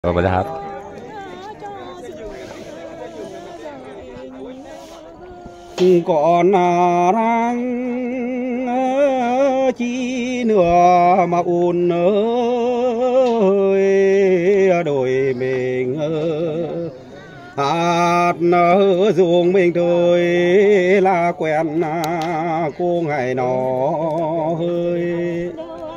สวัสดีครับ còn răng chi nữa mà ôn ơi đổi mình hạt nở ruộng mình thôi là quen cô ngày nó hơi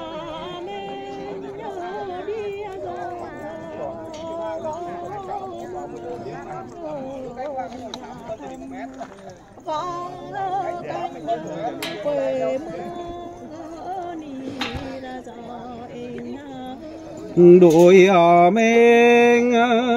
đuổi mình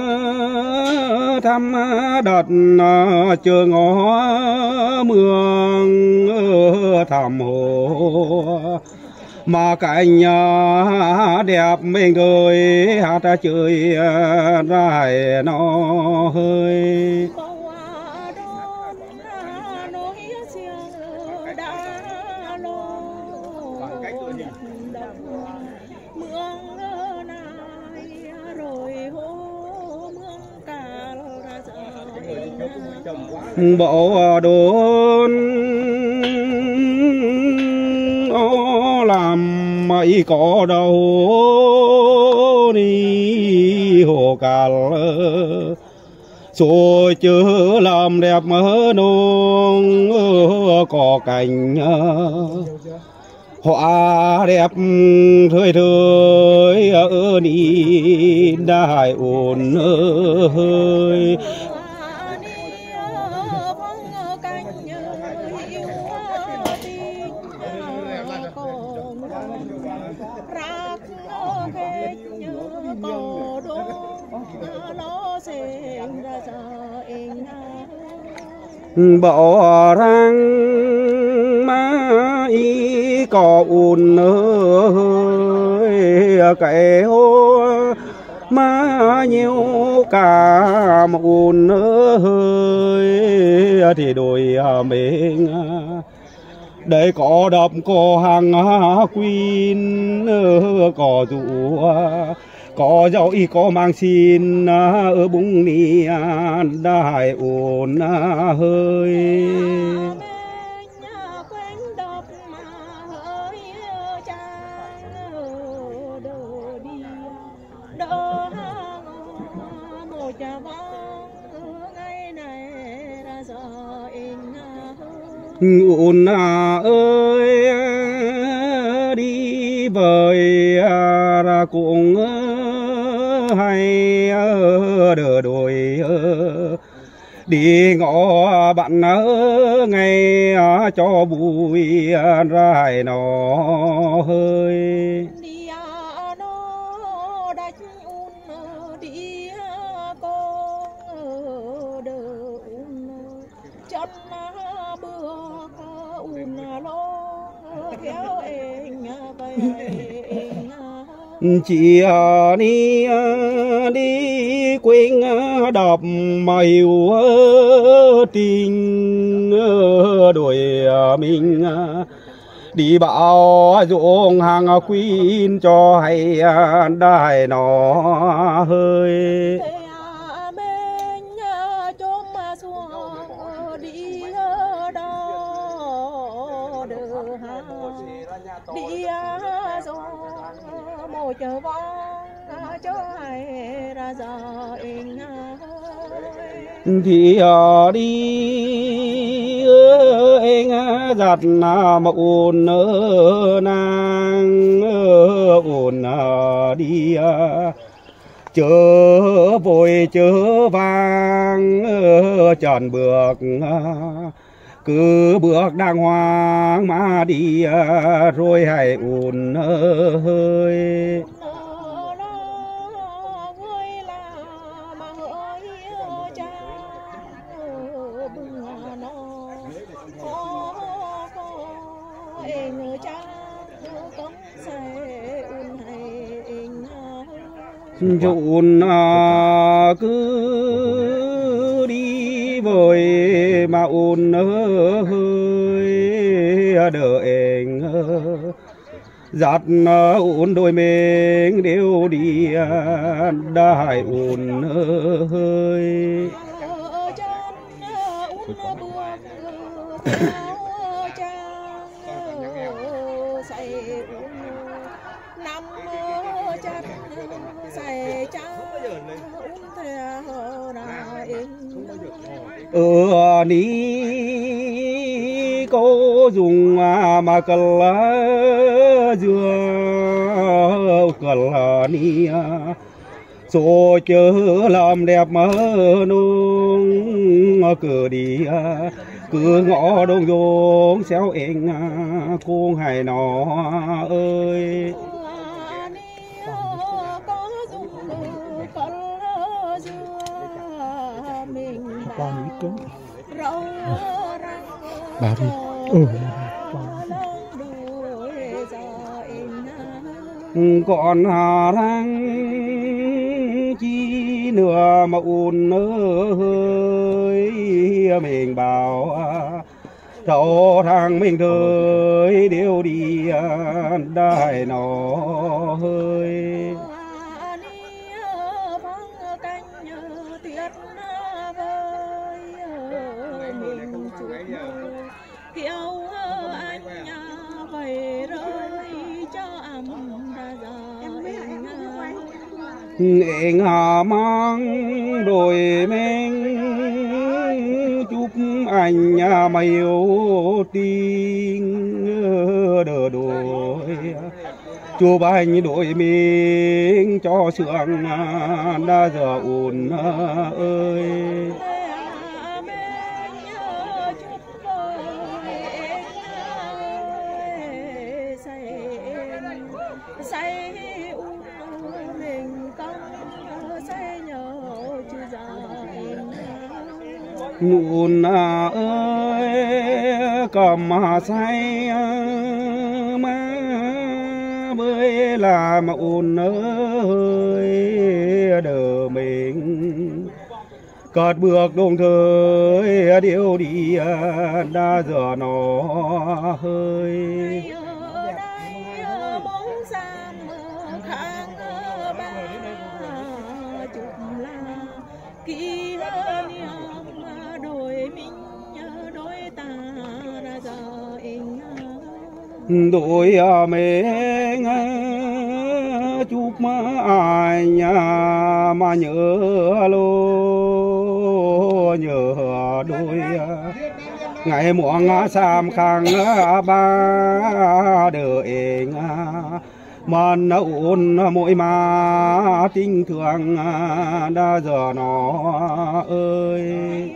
thăm đợt chờ ngó mương thăm hồ mà cảnh đẹp mình thôi hát chơi rải nó hơi bộ đồn làm mấy có đâu đi hồ cà rồi chưa làm đẹp mơ nông có cảnh hoa đẹp thời thời ở đi đại ồn hơi bỏ răng má y có ùn ơi cái hô má nhiều cả một ùn ơi thì đôi mình đây có đập có hàng quyên có rủ có dấu y có mang xin ở bụng ni đại ổn hơi ổn ơi đi với ra cũng hay đỡ đôi đi ngõ bạn ngay cho bụi rải nó hơi chị đi đi quên đọc mà hiểu tình đuổi mình đi bảo ruộng hàng quyên cho hay đài nó hơi chờ cho hay ra giờ thì đi anh giặt mà ồn nàng ồn đi chớ vội chớ vang tròn bước cứ bước đàng hoàng mà đi rồi hãy ồn hơi chun cứ đi với mà ôn hơi đợi anh giặt ôn đôi mình đều đi đại ôn hơi ní cô dùng mà cần lá dưa cần là ní số chớ làm đẹp mà nung cửa đi cứ ngõ đông dông xéo eng cô hải nó ơi bà đi còn răng chi nữa mà ôn ơi mình bảo thầu thằng mình đời đều đi đại nó hơi em mang đôi men chúc anh mà yêu tiếng đỡ đôi chúc anh đôi mình cho sương đã giờ ồn ơi ôn ơi cầm say má mới làm ôn ơi đờ mình cất bước đồng thời điêu đi đã giờ nó hơi đôi mình chúc mà ai mà nhớ lô nhớ đôi ngày muộn sam khang ba đời mà ôn mỗi mà tình thương đã giờ nó ơi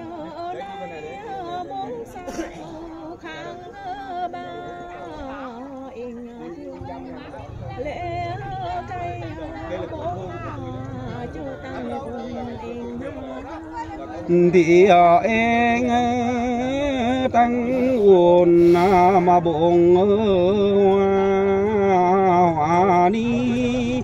thì em tăng uồn mà bụng hoa đi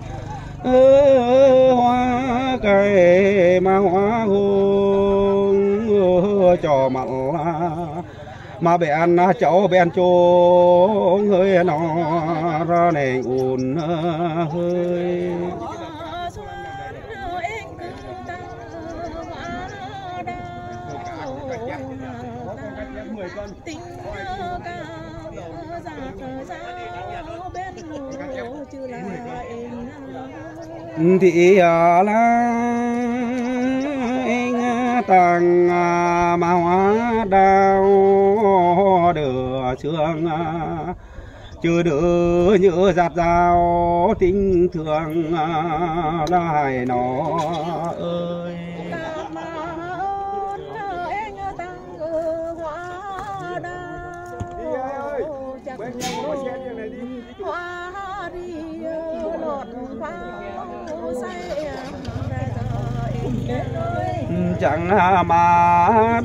hoa cây mà hoa hồng cho mặt mà bèn cháu bèn trốn hơi nó ra này uồn hơi thì là anh tàng mà hóa đau đưa sương chưa đỡ nhớ giặt dao tình thương lại nó ơi chẳng mà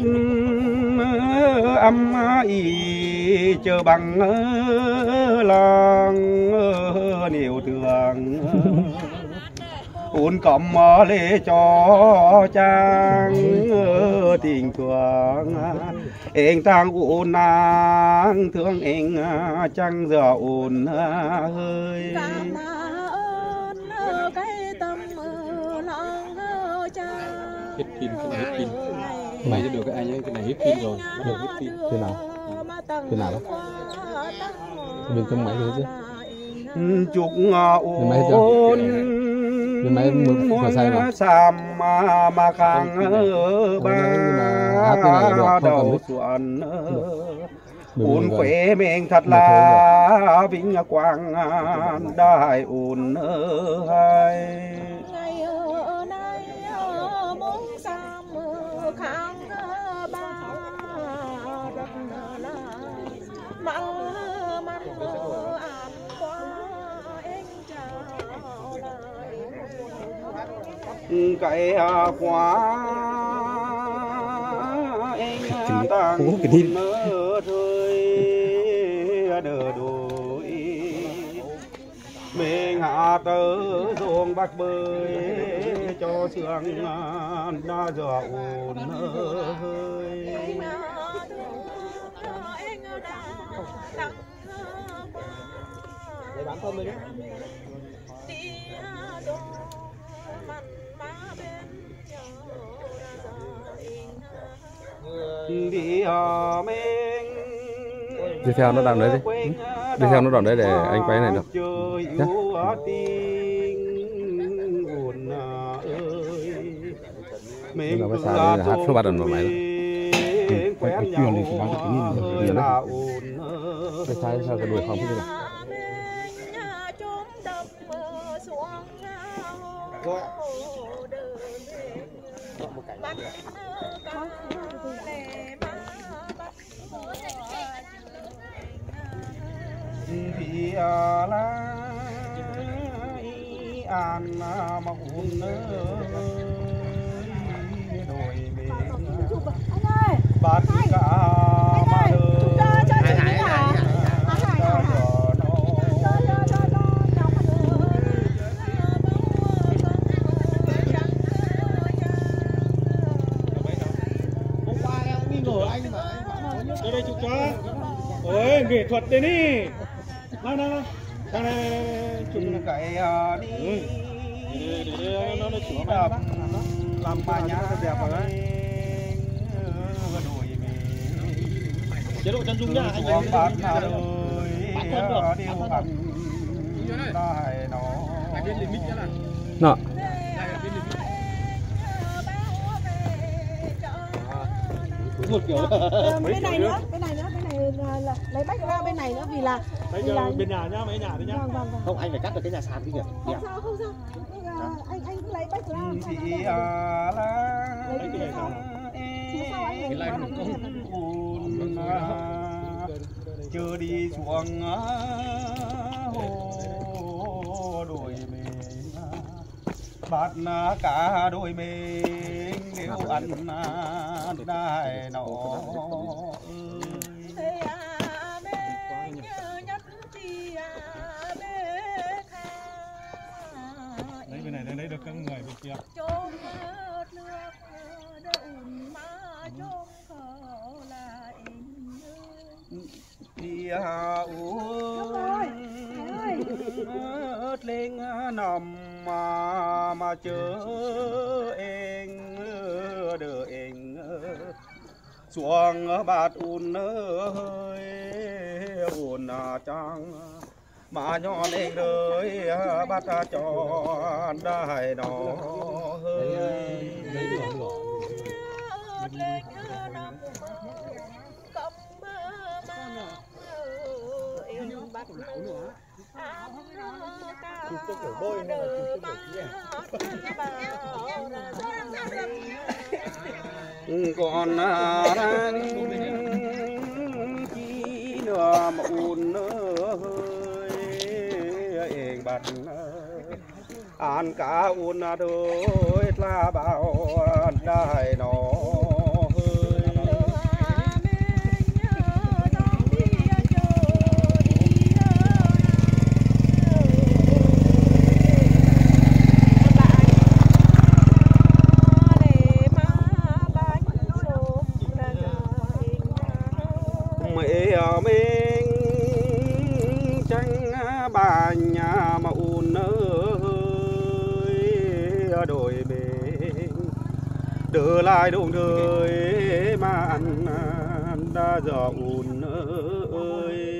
âm ý chờ bằng lòng nhiều tường ôn cầm lê cho trang tình thương anh tang ôn nàng thương anh chẳng giờ ôn hơi hết pin, cái này hết pin. Mày cho được cái anh ấy, cái này hết pin rồi, bắt đầu hết pin. Thế nào? Thế nào đó? Bên trong máy thế chứ? chúc ôn bên máy vừa sai mà. Sam mà khang ba đầu xuân ôn khỏe mình thật là vinh quang đại ôn hai cái quá anh đang nỡ thôi đờ đôi mình hạ tớ ruộng bạc bơi cho sương đã giờ ồn hơi Để bán thơm lên nhé. Đi theo nó đằng đấy đi. Đi theo nó đằng đấy để anh quay này được. Nhá. Bây giờ bây giờ hát số 3 đần vào máy rồi. Cái chuyện này thì bán được cái cái trái sao cái đuôi không thế này. thì lá an mà hồn đồi mình bát cả mà đây chụp cho. Ôi nghệ thuật đây đi. Nào nào nào. Sang đây chụp cái đi. Để nó chụp làm bài nhá đẹp rồi đấy. Đồi mình. Chế độ chân dung nhá anh em. Bát nào rồi. Điều hành. Đây nó. Nọ. Một kiểu bên này nữa, bên này là lấy bách ra bên này nữa vì là bên nhà nhá, mấy nhà đấy nhá. Vâng. Không, anh phải cắt được cái nhà sàn kia kìa. Không sao. Anh cứ lấy bách ra. Thì Lấy cái này sao? Phía sau anh lấy chưa đi xuống hồ đồi mình bát cả đôi mình nếu ăn đai nó đấy bên này lấy được các người bên kia. Đi uống lên nằm mà chờ em đợi em xuống bát un hơi ồn trăng mà nhon em đời bắt cho đai nó hơi còn đang chỉ nửa một hơi em bắt ăn cá un đôi la bao đai nó đỡ lại đồng thời mà ăn đã giờ ồn ơi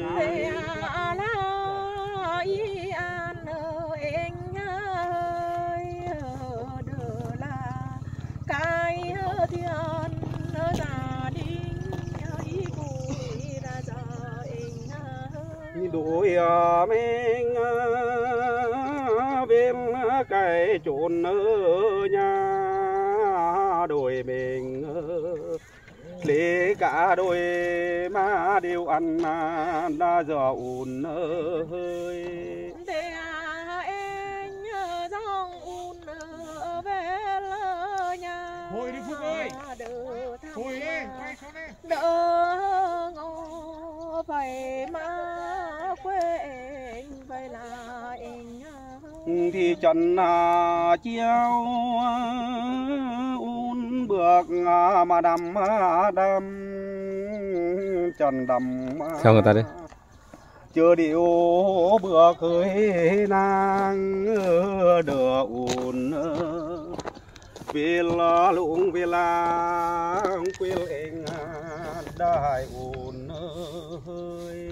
đôi mình bên cái chốn ở nhà đôi mình lấy cả đôi má đều ăn đã giờ ồn ơi Thôi đi Phúc ơi. Thôi đi, quay xuống đi. Đỡ ngô phải má quê anh phải là anh thì chân chiêu un bước mà đầm chân đầm Sao người ta đấy? chưa điệu bước khơi nàng đỡ un vì là lũng vì là quên anh đại un ơi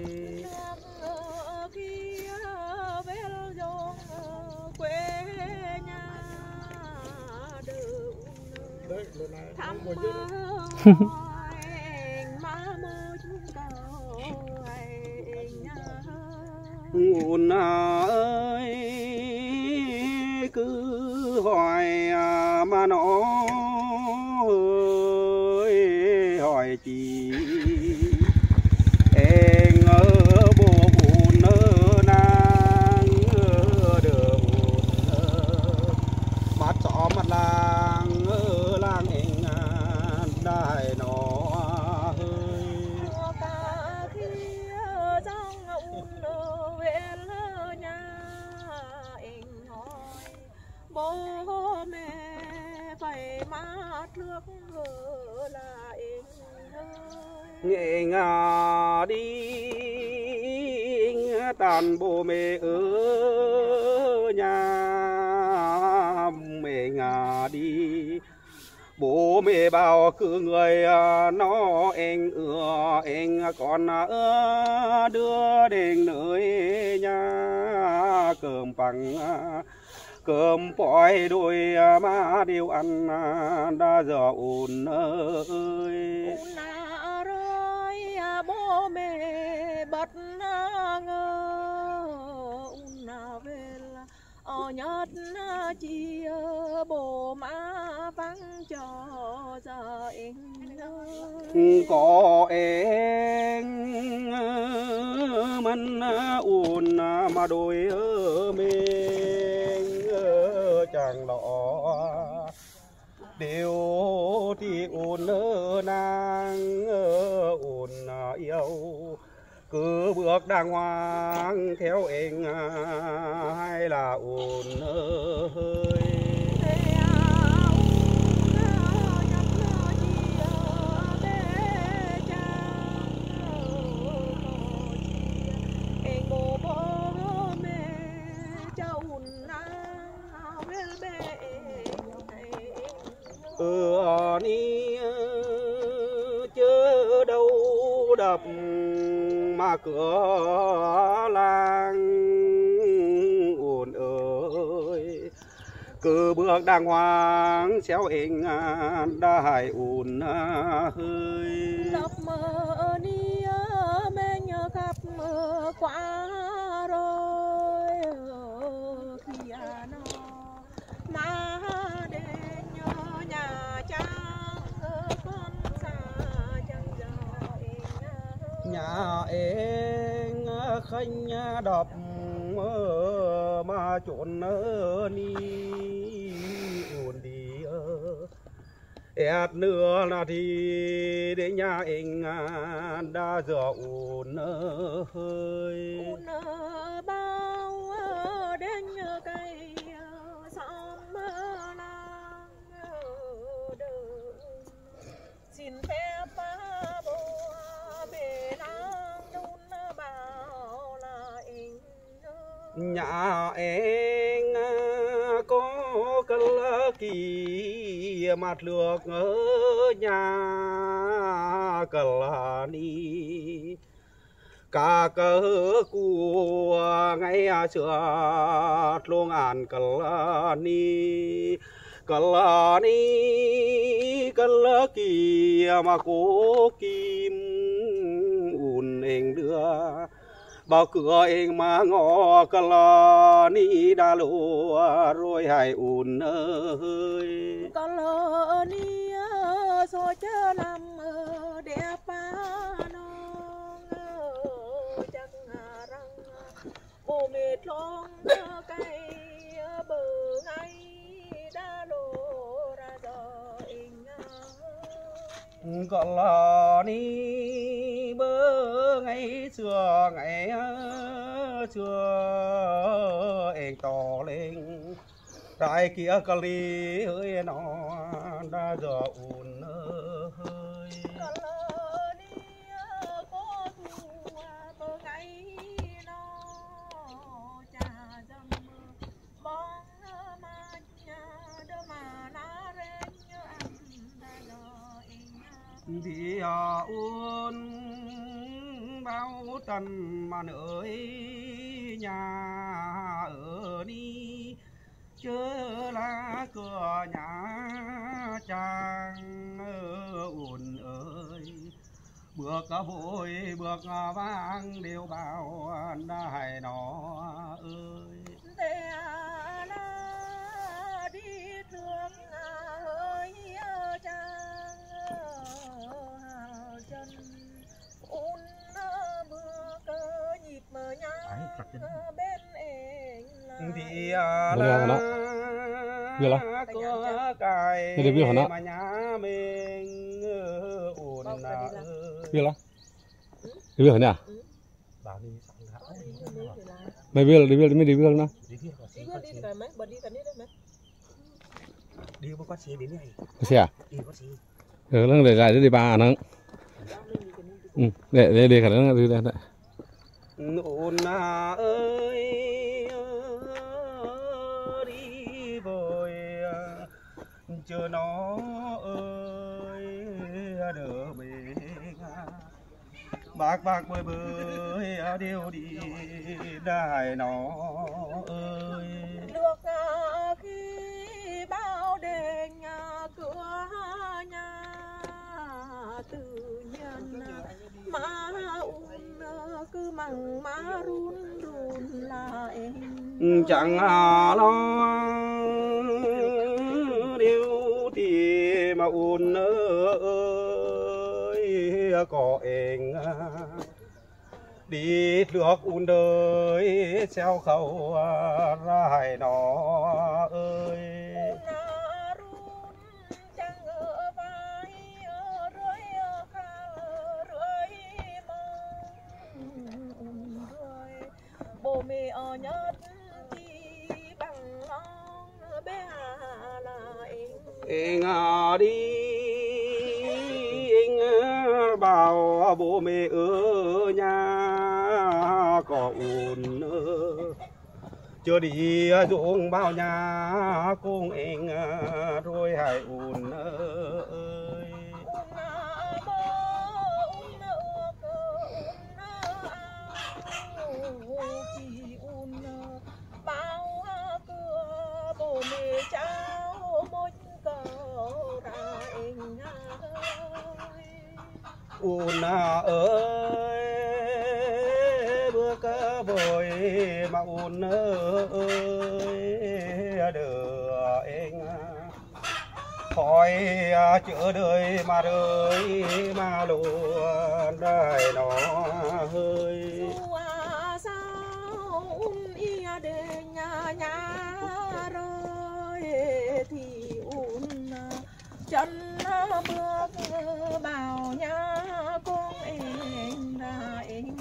un ơi cứ hỏi mà nó ơi hỏi chị em ở bộ un nàng được mặt xó mặt làng anh đại nó bố mẹ phải mát nước là anh nghe ngà đi tàn bố mẹ ở nhà mẹ ngà đi bố mẹ bảo cứ người nó anh còn đưa đến nơi nhà cơm bằng cơm pỏi đôi má đều ăn đã giờ ồn ơi rồi bố mẹ bất ngờ về nhất chia bố má vắng cho giờ anh có em mình ồn mà đôi mình chẳng lọ đều thì ồn nàng ồn yêu cứ bước đàng hoàng theo anh hay là ồn ơi ni chớ đâu đập mà cửa làng ồn ơi cứ bước đàng hoàng xéo anh đại ồn hơi đập mơ ni mình gặp mơ quá rồi khi nó mà đến nhớ nhà cha con xa chẳng giờ nhà em khanh đập mà trộn ni ồn đi ẹt nữa là thì để nhà anh đã giờ ồn hơi bao đến cây xóm làng xin phép bố về làng đun bảo là anh nhà em có cơn kỳ mặt lược ở nhà cờ ni cả cờ của ngày xưa luôn ăn cờ ni cờ kia mà cố kim ùn anh đưa bao cửa anh mà ngõ cờ ni đã lúa rồi hay ùn ơi cờ ni số chớ làm đẹp ba non chắc răng bồ mệt long cây bờ ngay đã lô ra rồi cờ ni bơ ngày xưa anh to lên tại kia cờ ly ơi nó đã giờ ùn ơi thì uốn bao tần mà nơi nhà ở đi chớ lá cửa nhà trang ùn ơi bước vội bước vang đều bao đài nó ơi đi thương ơi trang chân ôn mưa cơ nhịp mờ nhá bên anh thì là có cái mà nhà mình ổn biết là biết hả nè bảo đi mày biết là đi biết nó đi có con xe đến này xe à đi có xe nó để lại để bà nó để khả năng đi đây ổn ơi đi vội chờ nó ơi đỡ bề bạc bơi đều đi đài nó ơi được khi bao đề nhà cửa nhà tự nhiên má cứ mằng má run lại chẳng lo điều thì mà ôn ơi có anh đi được ôn đời theo khẩu rai nó ơi bồ mẹ ở nhất thì bằng long bé hà là anh đi anh bảo bố mẹ ở nhà có ổn chưa đi ruộng bao nhà cùng anh rồi hãy ổn ơi bao cửa bồ mẹ cháu một cầu ra anh ôn ơi bước vội mà ôn ơi đưa anh khỏi chữa đời mà luôn đời nó hơi để nhà rồi thì ôn chân bước bảo nhà con em ra em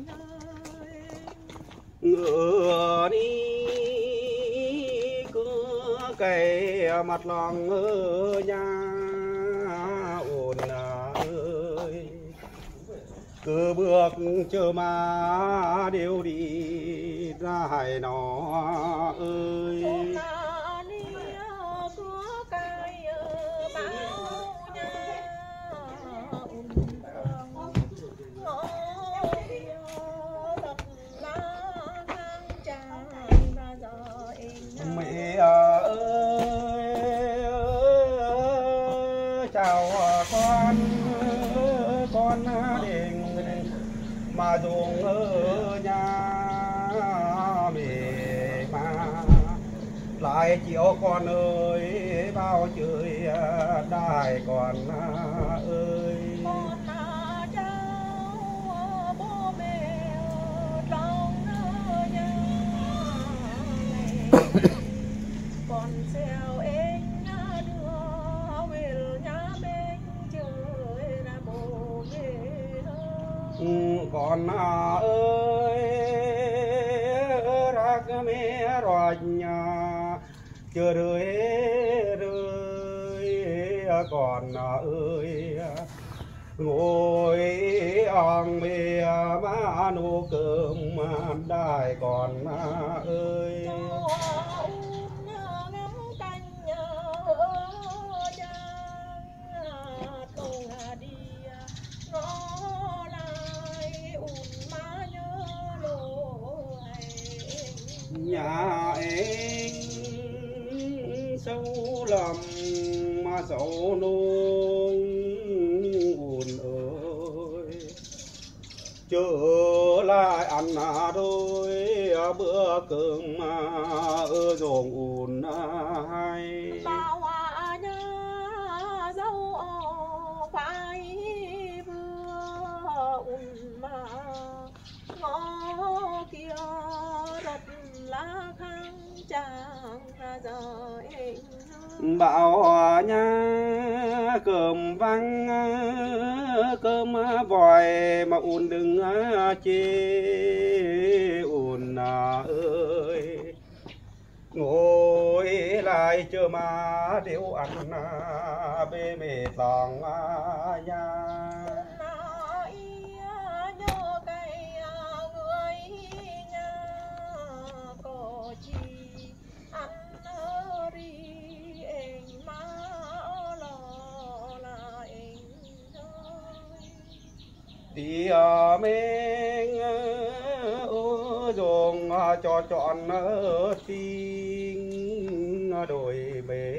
ngựa đi cứ cái mặt lòng ở nhà ôn ơi cứ bước chờ mà đều đi ra hải nó ơi mà dùng ở nhà mẹ mà lại chiều con ơi bao trời đài con ơi con cháu bố mẹ trong nhà con xeo em đưa về nhà bên trời là bố mẹ con ơi rắc mẹ rồi nhà chưa rơi con ơi ngồi ăn mẹ má nấu cơm đài con ơi nhà em sâu lầm mà sâu nôn buồn ơi trở lại ăn đôi bữa cơm ở ruộng ùn hay bao nhớ dâu phải vừa ùn mà ngó kia đất lá khang chàng giờ em bảo nha cơm vắng cơm vòi mà ùn đừng chê ùn ơi ngồi lại chờ mà điếu ăn bê mệt lòng nha nhớ cây người nhà có chi ăn đi em má lo là em thôi đi mình dùng cho chọn tin đôi bề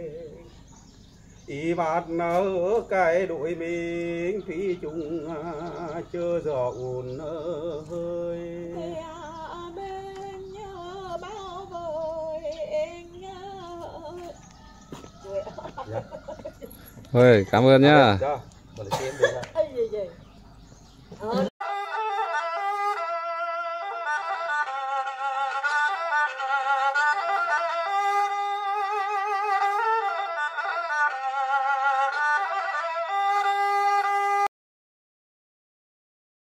ý bát cái đôi mình thủy chung chưa giờ ùn hơi bên nhớ bao vời em nhớ Thôi cảm ơn nhá. dạ. Ây, gì